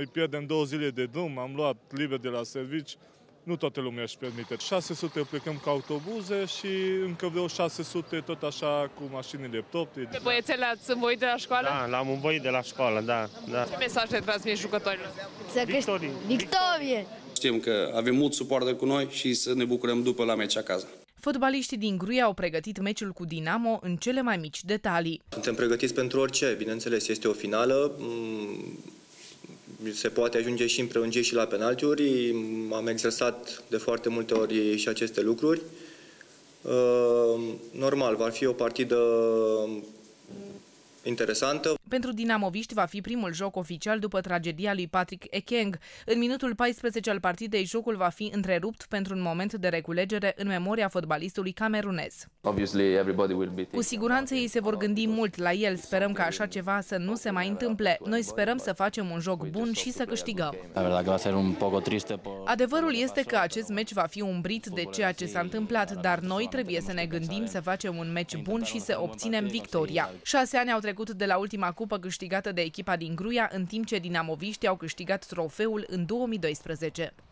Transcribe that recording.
pierdem 2 zile de drum, am luat liber de la servici, nu toată lumea își permite. 600 plecăm cu autobuze și încă vreo 600 tot așa cu mașinile proprii. Pe băiețele ați învoit de la școală? Da, l-am învoit de la școală, da. Ce mesaj le transmiți jucătorilor? Victorie! Știm că avem mult suportă cu noi și să ne bucurăm după la meci acasă. Fotbaliștii din Gruia au pregătit meciul cu Dinamo în cele mai mici detalii. Suntem pregătiți pentru orice, bineînțeles, este o finală, se poate ajunge și în prelungiri și la penaltiuri, am exersat de foarte multe ori și aceste lucruri. Normal, va fi o partidă interesantă. Pentru dinamoviști va fi primul joc oficial după tragedia lui Patrick Ekeng. În minutul 14 al partidei, jocul va fi întrerupt pentru un moment de reculegere în memoria fotbalistului camerunez. Cu siguranță ei se vor gândi mult la el. Sperăm ca așa ceva să nu se mai întâmple. Noi sperăm să facem un joc bun și să câștigăm. Adevărul este că acest meci va fi umbrit de ceea ce s-a întâmplat, dar noi trebuie să ne gândim să facem un meci bun și să obținem victoria. 6 ani au trecut de la ultima cupă câștigată de echipa din Gruia, în timp ce dinamoviștii au câștigat trofeul în 2012.